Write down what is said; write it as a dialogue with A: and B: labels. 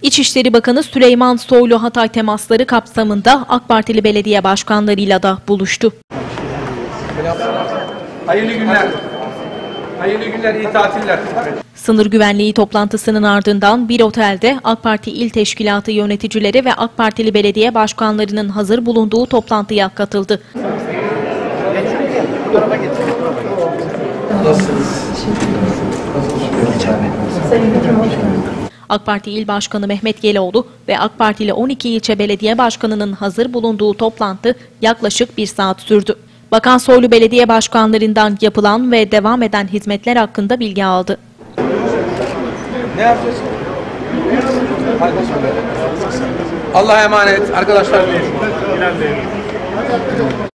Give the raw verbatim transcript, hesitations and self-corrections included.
A: İçişleri Bakanı Süleyman Soylu Hatay temasları kapsamında AK Partili belediye başkanlarıyla da buluştu.
B: Hayırlı günler. Hayırlı günler, iyi tatiller.
A: Sınır güvenliği toplantısının ardından bir otelde AK Parti İl Teşkilatı yöneticileri ve AK Partili belediye başkanlarının hazır bulunduğu toplantıya katıldı. AK Parti İl Başkanı Mehmet Geloğlu ve AK Partili on iki ilçe belediye başkanının hazır bulunduğu toplantı yaklaşık bir saat sürdü. Bakan Soylu belediye başkanlarından yapılan ve devam eden hizmetler hakkında bilgi aldı.
B: Ne yapacağız? Allah'a emanet arkadaşlar.